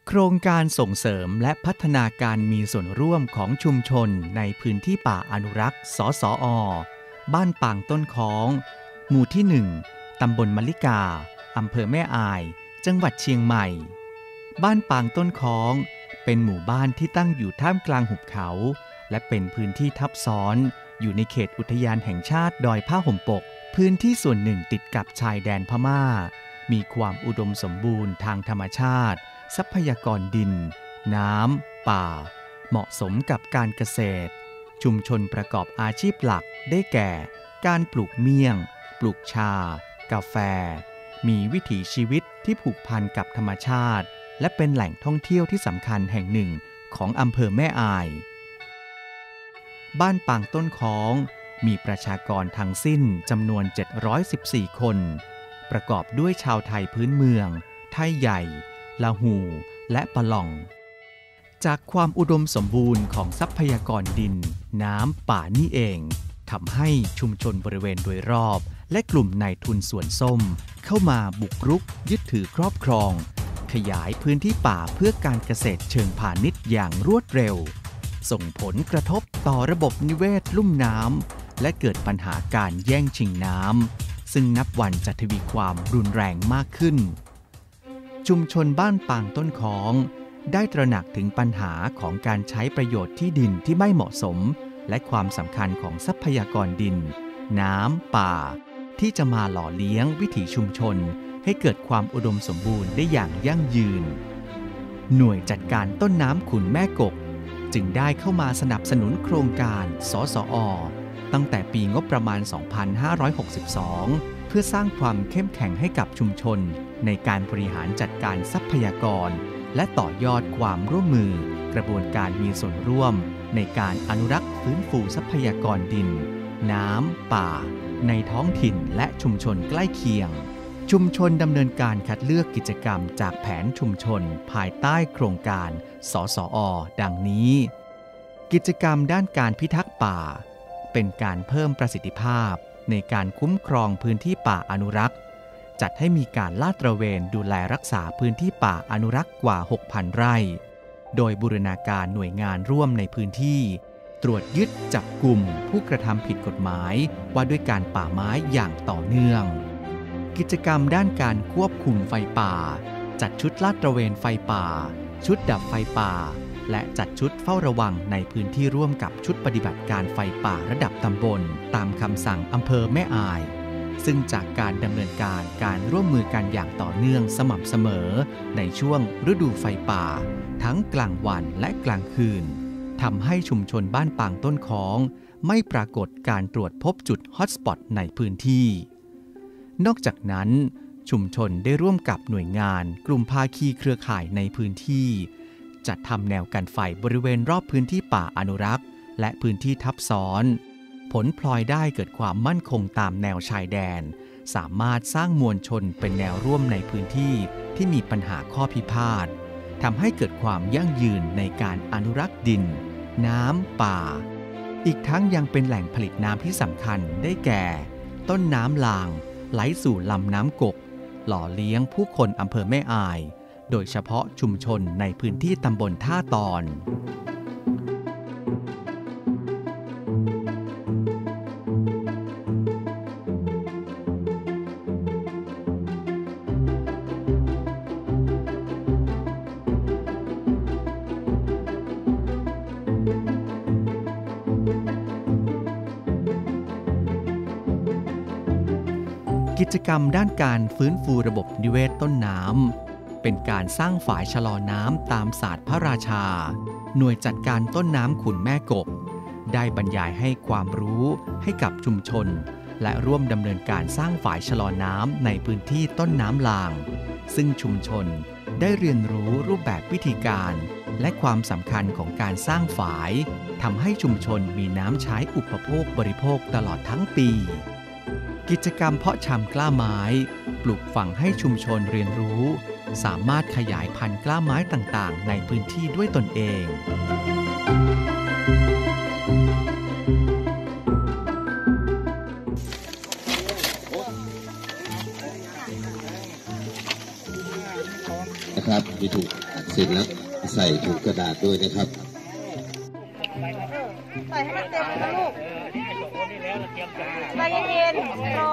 โครงการส่งเสริมและพัฒนาการมีส่วนร่วมของชุมชนในพื้นที่ป่าอนุรักษ์สสอ.บ้านปางต้นค้องหมู่ที่ 1 ตำบลมะลิกาอำเภอแม่อายจังหวัดเชียงใหม่บ้านปางต้นค้องเป็นหมู่บ้านที่ตั้งอยู่ท่ามกลางหุบเขาและเป็นพื้นที่ทับซ้อนอยู่ในเขตอุทยานแห่งชาติดอยผ้าห่มปกพื้นที่ส่วนหนึ่งติดกับชายแดนพม่ามีความอุดมสมบูรณ์ทางธรรมชาติทรัพยากรดินน้ำป่าเหมาะสมกับการเกษตรชุมชนประกอบอาชีพหลักได้แก่การปลูกเมี่ยงปลูกชากาแฟมีวิถีชีวิตที่ผูกพันกับธรรมชาติและเป็นแหล่งท่องเที่ยวที่สำคัญแห่งหนึ่งของอำเภอแม่อายบ้านปางต้นค้องมีประชากรทั้งสิ้นจำนวน714คนประกอบด้วยชาวไทยพื้นเมืองไทยใหญ่ละหูและปะหล่องจากความอุดมสมบูรณ์ของทรัพยากรดินน้ำป่านี่เองทำให้ชุมชนบริเวณโดยรอบและกลุ่มนายทุนสวนส้มเข้ามาบุกรุกยึดถือครอบครองขยายพื้นที่ป่าเพื่อการเกษตรเชิงพาณิชย์อย่างรวดเร็วส่งผลกระทบต่อระบบนิเวศลุ่มน้ำและเกิดปัญหาการแย่งชิงน้ำซึ่งนับวันจะทวีความรุนแรงมากขึ้นชุมชนบ้านปางต้นค้องได้ตระหนักถึงปัญหาของการใช้ประโยชน์ที่ดินที่ไม่เหมาะสมและความสำคัญของทรัพยากรดินน้ำป่าที่จะมาหล่อเลี้ยงวิถีชุมชนให้เกิดความอุดมสมบูรณ์ได้อย่างยั่งยืนหน่วยจัดการต้นน้ำขุนแม่กกจึงได้เข้ามาสนับสนุนโครงการสสอ.ตั้งแต่ปีงบประมาณ 2562 เพื่อสร้างความเข้มแข็งให้กับชุมชนในการบริหารจัดการทรัพยากรและต่อยอดความร่วมมือกระบวนการมีส่วนร่วมในการอนุรักษ์ฟื้นฟูทรัพยากรดินน้ำป่าในท้องถิ่นและชุมชนใกล้เคียงชุมชนดำเนินการคัดเลือกกิจกรรมจากแผนชุมชนภายใต้โครงการสสอ.ดังนี้กิจกรรมด้านการพิทักษ์ป่าเป็นการเพิ่มประสิทธิภาพในการคุ้มครองพื้นที่ป่าอนุรักษ์จัดให้มีการลาดตระเวนดูแลรักษาพื้นที่ป่าอนุรักษ์กว่า 6,000 ไร่โดยบูรณาการหน่วยงานร่วมในพื้นที่ตรวจยึดจับกลุ่มผู้กระทำผิดกฎหมายว่าด้วยการป่าไม้อย่างต่อเนื่องกิจกรรมด้านการควบคุมไฟป่าจัดชุดลาดตระเวนไฟป่าชุดดับไฟป่าและจัดชุดเฝ้าระวังในพื้นที่ร่วมกับชุดปฏิบัติการไฟป่าระดับตำบลตามคำสั่งอำเภอแม่อายซึ่งจากการดำเนินการร่วมมือกันอย่างต่อเนื่องสม่ำเสมอในช่วงฤดูไฟป่าทั้งกลางวันและกลางคืนทำให้ชุมชนบ้านปางต้นค้องไม่ปรากฏการตรวจพบจุดฮอตสปอตในพื้นที่นอกจากนั้นชุมชนได้ร่วมกับหน่วยงานกลุ่มภาคีเครือข่ายในพื้นที่จัดทำแนวกันไฟบริเวณรอบพื้นที่ป่าอนุรักษ์และพื้นที่ทับซ้อนผลพลอยได้เกิดความมั่นคงตามแนวชายแดนสามารถสร้างมวลชนเป็นแนวร่วมในพื้นที่ที่มีปัญหาข้อพิพาททำให้เกิดความยั่งยืนในการอนุรักษ์ดินน้ำป่าอีกทั้งยังเป็นแหล่งผลิตน้ำที่สำคัญได้แก่ต้นน้ำลางไหลสู่ลำน้ำกกหล่อเลี้ยงผู้คนอำเภอแม่อายโดยเฉพาะชุมชนในพื้นที่ตำบลท่าตอนกิจกรรมด้านการฟื้นฟูระบบนิเวศต้นน้ำเป็นการสร้างฝายชะลอน้ำตามศาสตร์พระราชาหน่วยจัดการต้นน้ำขุนแม่กบได้บรรยายให้ความรู้ให้กับชุมชนและร่วมดำเนินการสร้างฝายชะลอน้ำในพื้นที่ต้นน้ำลางซึ่งชุมชนได้เรียนรู้รูปแบบวิธีการและความสำคัญของการสร้างฝายทำให้ชุมชนมีน้ำใช้อุปโภคบริโภคตลอดทั้งปีกิจกรรมเพาะชำกล้าไม้ปลูกฝังให้ชุมชนเรียนรู้สามารถขยายพันธุ์กล้าไม้ต่างๆในพื้นที่ด้วยตนเองนะครับที่ถูกอเสร็จแล้วใส่ถุงกระดาษด้วยนะครับใส่ให้มันเต็มนะลูกใจเย็นๆรอ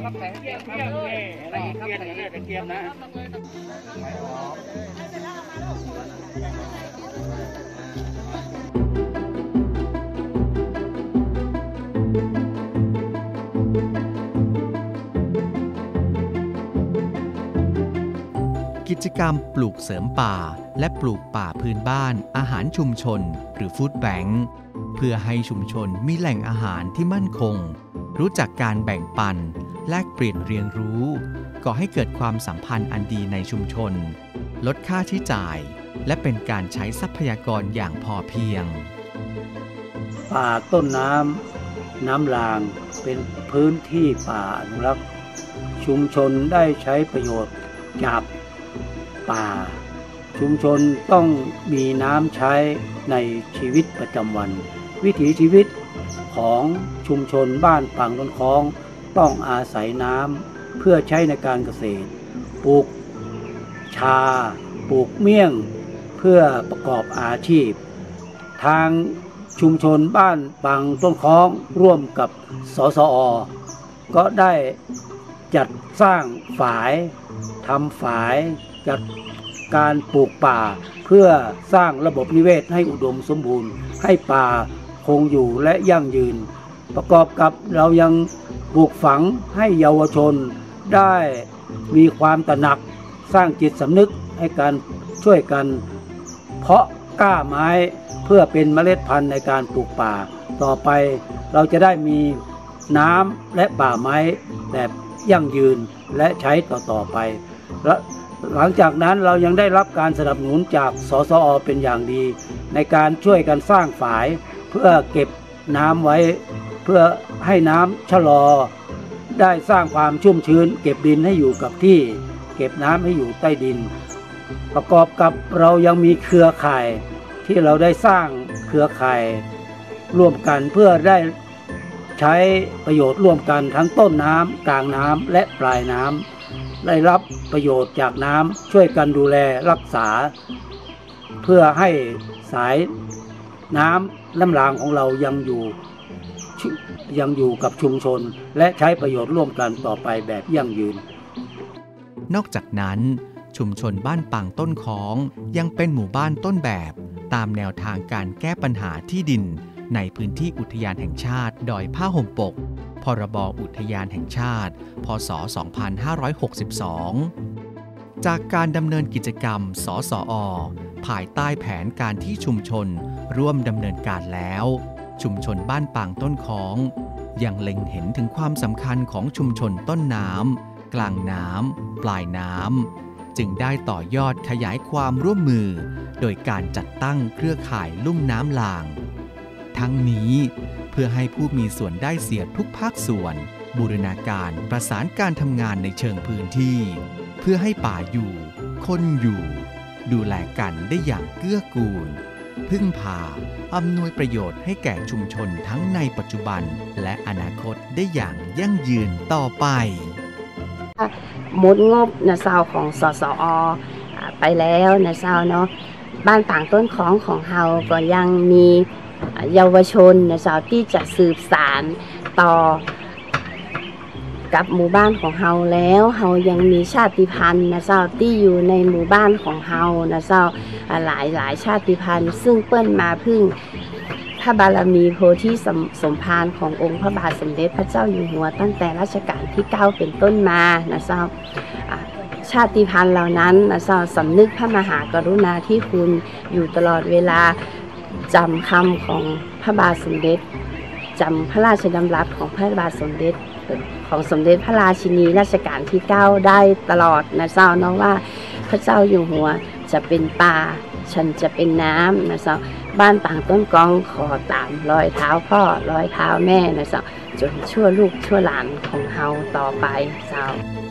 กิจกรรมปลูกเสริมป่าและปลูกป่าพื้นบ้านอาหารชุมชนหรือฟู้ดแบงค์เพื่อให้ชุมชนมีแหล่งอาหารที่มั่นคงรู้จักการแบ่งปันแลกเปลี่ยนเรียนรู้ก่อให้เกิดความสัมพันธ์อันดีในชุมชนลดค่าใช้จ่ายและเป็นการใช้ทรัพยากรอย่างพอเพียงป่าต้นน้ำรางเป็นพื้นที่ป่าอนุรักษ์ชุมชนได้ใช้ประโยชน์จากป่าชุมชนต้องมีน้ำใช้ในชีวิตประจำวันวิถีชีวิตของชุมชนบ้านปางต้นคล้องต้องอาศัยน้ำเพื่อใช้ในการเกษตรปลูกชาปลูกเมี่ยงเพื่อประกอบอาชีพทางชุมชนบ้านปางต้นคล้องร่วมกับสสอ.ก็ได้จัดสร้างฝายทำฝายจัดการปลูกป่าเพื่อสร้างระบบนิเวศให้อุดมสมบูรณ์ให้ป่าคงอยู่และยั่งยืนประกอบกับเรายังปลูกฝังให้เยาวชนได้มีความตระหนักสร้างจิตสำนึกให้การช่วยกันเพาะกล้าไม้เพื่อเป็นเมล็ดพันธุ์ในการปลูกป่าต่อไปเราจะได้มีน้ำและป่าไม้แบบยั่งยืนและใช้ต่อไปและหลังจากนั้นเรายังได้รับการสนับสนุนจากสสอ.เป็นอย่างดีในการช่วยกันสร้างฝายเพื่อเก็บน้ำไว้เพื่อให้น้ำชะลอได้สร้างความชุ่มชื้นเก็บดินให้อยู่กับที่เก็บน้ำให้อยู่ใต้ดินประกอบกับเรายังมีเครือข่ายที่เราได้สร้างเครือข่ายร่วมกันเพื่อได้ใช้ประโยชน์ร่วมกันทั้งต้นน้ำกลางน้ำและปลายน้ำได้รับประโยชน์จากน้ำช่วยกันดูแลรักษาเพื่อให้สายน้ำรางของเรายังอยู่กับชุมชนและใช้ประโยชน์ร่วมกันต่อไปแบบยั่งยืนนอกจากนั้นชุมชนบ้านปางต้นของยังเป็นหมู่บ้านต้นแบบตามแนวทางการแก้ปัญหาที่ดินในพื้นที่อุทยานแห่งชาติดอยผ้าห่มปกพรบ.อุทยานแห่งชาติพ.ศ. 2562จากการดำเนินกิจกรรมสสอ.ภายใต้แผนการที่ชุมชนร่วมดำเนินการแล้วชุมชนบ้านปางต้นของยังเล็งเห็นถึงความสำคัญของชุมชนต้นน้ำกลางน้ำปลายน้ำจึงได้ต่อยอดขยายความร่วมมือโดยการจัดตั้งเครือข่ายลุ่มน้ำลางทั้งนี้เพื่อให้ผู้มีส่วนได้เสียทุกภาคส่วนบูรณาการประสานการทำงานในเชิงพื้นที่เพื่อให้ป่าอยู่คนอยู่ดูแลกันได้อย่างเกื้อกูลพึ่งพาอำนวยประโยชน์ให้แก่ชุมชนทั้งในปัจจุบันและอนาคตได้อย่างยั่งยืนต่อไปหมดงบนะเซาของสสอ.ไปแล้วนะเซาเนาะบ้านปางต้นของเราก็ยังมีเยาวชนนะเซาที่จะสืบสานต่อกับหมู่บ้านของเราแล้วเรายังมีชาติพันธุ์นะเจ้าที่อยู่ในหมู่บ้านของเรานะเจ้าหลายชาติพันธุ์ซึ่งเปิ้นมาพึ่งพระบารมีโพธิสมภารขององค์พระบาทสมเด็จพระเจ้าอยู่หัวตั้งแต่รัชกาลที่9เป็นต้นมานะเจ้าชาติพันธุ์เหล่านั้นนะเจ้าสำนึกพระมหากรุณาธิคุณอยู่ตลอดเวลาจำคำของพระบาทสมเด็จจำพระราชดำรัสของพระบาทสมเด็จของสมเด็จพระราชินีรัชกาลที่9ได้ตลอดนะเจ้าเนาะว่าพระเจ้าอยู่หัวจะเป็นป่าฉันจะเป็นน้ำนะเจ้าบ้านปางต้นกองขอตามรอยเท้าพ่อรอยเท้าแม่นะเจ้าจนชั่วลูกชั่วหลานของเฮาต่อไปเจ้า